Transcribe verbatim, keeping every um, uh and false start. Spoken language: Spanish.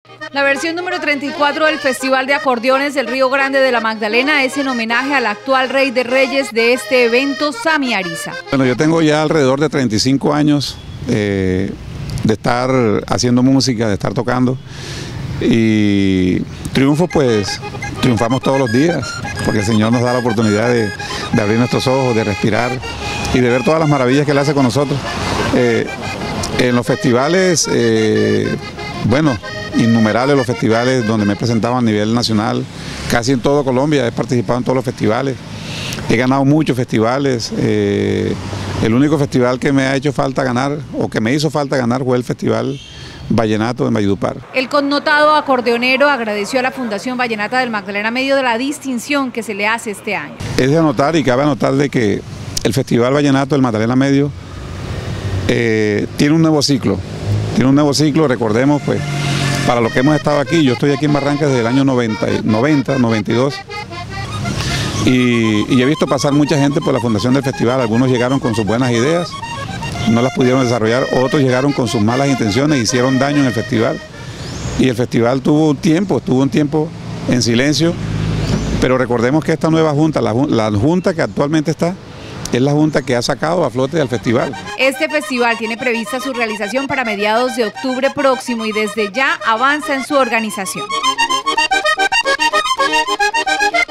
La versión número treinta y cuatro del Festival de Acordeones del Río Grande de la Magdalena es en homenaje al actual rey de reyes de este evento, Sammy Ariza. Bueno, yo tengo ya alrededor de treinta y cinco años eh, de estar haciendo música, de estar tocando, y triunfo pues triunfamos todos los días, porque el Señor nos da la oportunidad de, de abrir nuestros ojos, de respirar y de ver todas las maravillas que Él hace con nosotros. Eh, en los festivales, eh, bueno, innumerables los festivales donde me he presentado a nivel nacional, casi en todo Colombia, he participado en todos los festivales, he ganado muchos festivales. Eh, el único festival que me ha hecho falta ganar, o que me hizo falta ganar, fue el Festival Vallenato de Valledupar. El connotado acordeonero agradeció a la Fundación Vallenata del Magdalena Medio de la distinción que se le hace este año. Es de anotar, y cabe anotar, de que el Festival Vallenato del Magdalena Medio eh, tiene un nuevo ciclo, tiene un nuevo ciclo, recordemos pues, para los que hemos estado aquí, yo estoy aquí en Barranca desde el año noventa, noventa, noventa y dos, y, y he visto pasar mucha gente por la fundación del festival. Algunos llegaron con sus buenas ideas, no las pudieron desarrollar, otros llegaron con sus malas intenciones, hicieron daño en el festival, y el festival tuvo un tiempo, tuvo un tiempo en silencio, pero recordemos que esta nueva junta, la, la junta que actualmente está, es la junta que ha sacado a flote al festival. Este festival tiene prevista su realización para mediados de octubre próximo y desde ya avanza en su organización.